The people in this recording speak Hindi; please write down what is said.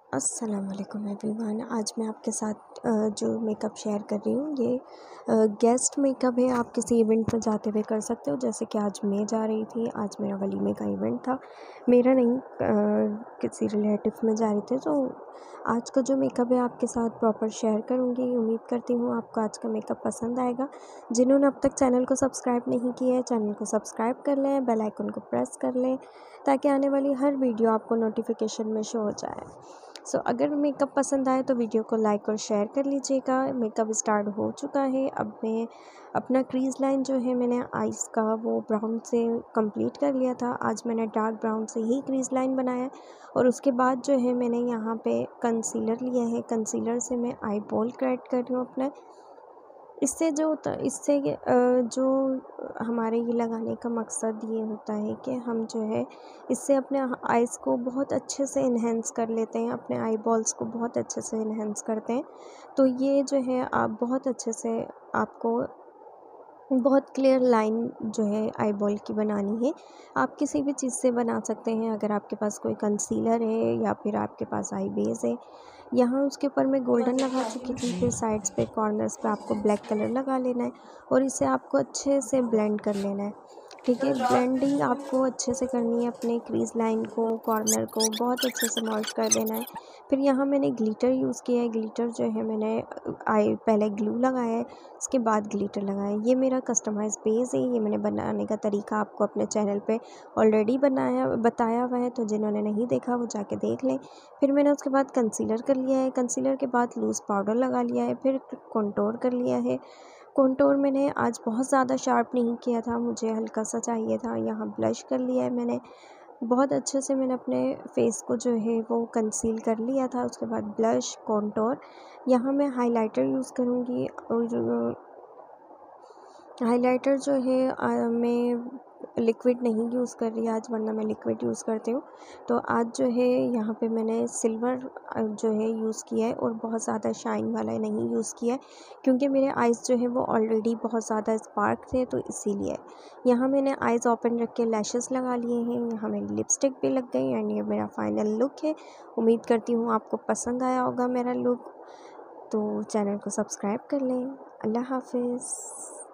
अस्सलाम वालेकुम एवरीवन। आज मैं आपके साथ जो मेकअप शेयर कर रही हूँ ये गेस्ट मेकअप है। आप किसी इवेंट में जाते हुए कर सकते हो। जैसे कि आज मैं जा रही थी, आज मेरा वलीमे का इवेंट था। मेरा नहीं, किसी रिलेटिव में जा रही थी। तो आज का जो मेकअप है आपके साथ प्रॉपर शेयर करूँगी। उम्मीद करती हूँ आपको आज का मेकअप पसंद आएगा। जिन्होंने अब तक चैनल को सब्सक्राइब नहीं किया है, चैनल को सब्सक्राइब कर लें, बेल आइकन को प्रेस कर लें ताकि आने वाली हर वीडियो आपको नोटिफिकेशन में शो हो जाए। अगर मेकअप पसंद आए तो वीडियो को लाइक और शेयर कर लीजिएगा। मेकअप स्टार्ट हो चुका है। अब मैं अपना क्रीज़ लाइन जो है मैंने आइस का वो ब्राउन से कंप्लीट कर लिया था। आज मैंने डार्क ब्राउन से ही क्रीज़ लाइन बनाया है और उसके बाद जो है मैंने यहाँ पे कंसीलर लिया है। कंसीलर से मैं आई बॉल क्रिएट कर रही हूँ अपना। इससे जो हमारे ये लगाने का मकसद ये होता है कि हम जो है इससे अपने आइज़ को बहुत अच्छे से इन्हेंस कर लेते हैं, अपने आई बॉल्स को बहुत अच्छे से इन्हेंस करते हैं। तो ये जो है आप बहुत अच्छे से आपको बहुत क्लियर लाइन जो है आई बॉल की बनानी है। आप किसी भी चीज़ से बना सकते हैं। अगर आपके पास कोई कंसीलर है या फिर आपके पास आई बेस है। यहाँ उसके ऊपर मैं गोल्डन लगा चुकी थी, फिर साइड्स पे कॉर्नर्स पे आपको ब्लैक कलर लगा लेना है और इसे आपको अच्छे से ब्लेंड कर लेना है। ठीक है, ब्लेंडिंग आपको अच्छे से करनी है। अपने क्रीज़ लाइन को, कॉर्नर को बहुत अच्छे से मर्ज कर देना है। फिर यहाँ मैंने ग्लिटर यूज़ किया है। ग्लिटर जो है मैंने पहले ग्लू लगाया है, उसके बाद ग्लिटर लगाया है। ये मेरा कस्टमाइज़ बेस है। ये मैंने बनाने का तरीका आपको अपने चैनल पे ऑलरेडी बताया हुआ है, तो जिन्होंने नहीं देखा वो जाके देख लें। फिर मैंने उसके बाद कंसीलर कर लिया है। कंसीलर के बाद लूज़ पाउडर लगा लिया है। फिर कंटूर कर लिया है। कंटूर मैंने आज बहुत ज़्यादा शार्प नहीं किया था, मुझे हल्का सा चाहिए था। यहाँ ब्लश कर लिया है मैंने। बहुत अच्छे से मैंने अपने फेस को जो है वो कंसील कर लिया था। उसके बाद ब्लश, कंटूर। यहाँ मैं हाइलाइटर यूज़ करूँगी और हाइलाइटर जो है मैं लिक्विड नहीं यूज़ कर रही आज, वरना मैं लिक्विड यूज़ करती हूँ। तो आज जो है यहाँ पे मैंने सिल्वर जो है यूज़ किया है और बहुत ज़्यादा शाइन वाला नहीं यूज़ किया है, क्योंकि मेरे आइज़ जो है वो ऑलरेडी बहुत ज़्यादा स्पार्क थे, तो इसीलिए। यहाँ मैंने आइज़ ओपन रख के लैशेस लगा लिए हैं। यहाँ मेरी लिपस्टिक भी लग गई एंड ये मेरा फाइनल लुक है। उम्मीद करती हूँ आपको पसंद आया होगा मेरा लुक। तो चैनल को सब्सक्राइब कर लें। अल्लाह हाफिज़।